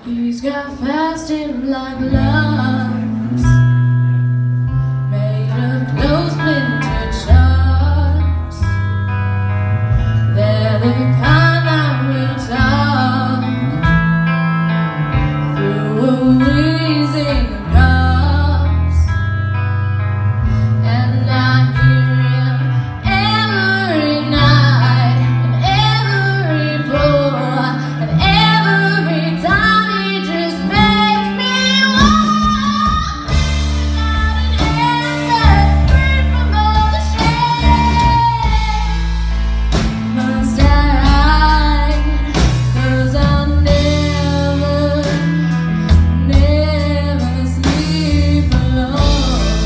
He's got fast and black lungs, made of close splintered shards. They're the kind that will talk through a wheezing gasp. And I hear him every night, and every floor, and every time. He just makes me walk without an answer, free from all the shame. Must I hide? 'Cause I'll never sleep alone.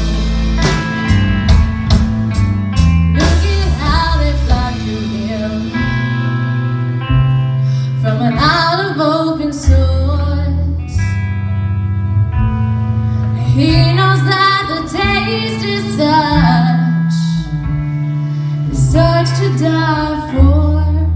Look at how they flock to him from an out of open source. He knows that the taste is such to die for.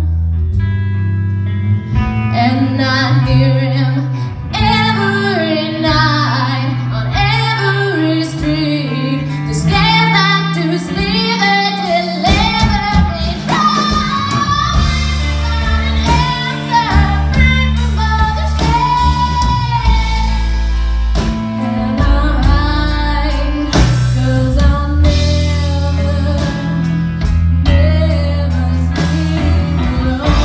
And I hear him every night on every street. The scares that do sleep, they deliver me from an answer, free from all the shame. And I'll hide, 'cause I'll never sleep alone.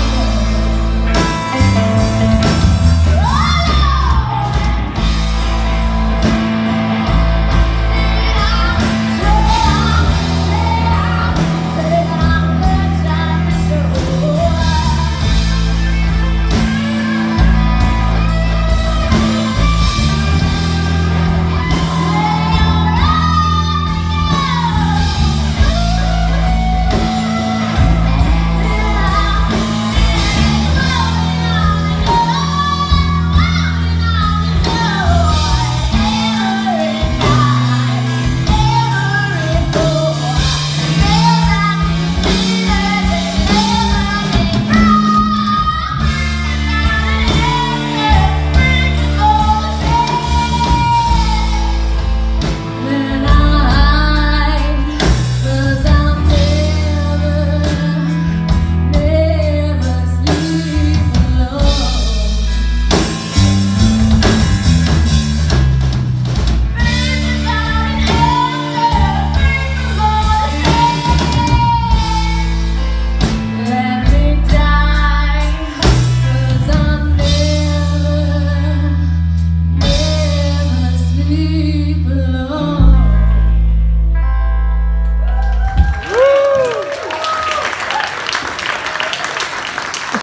Sleep alone.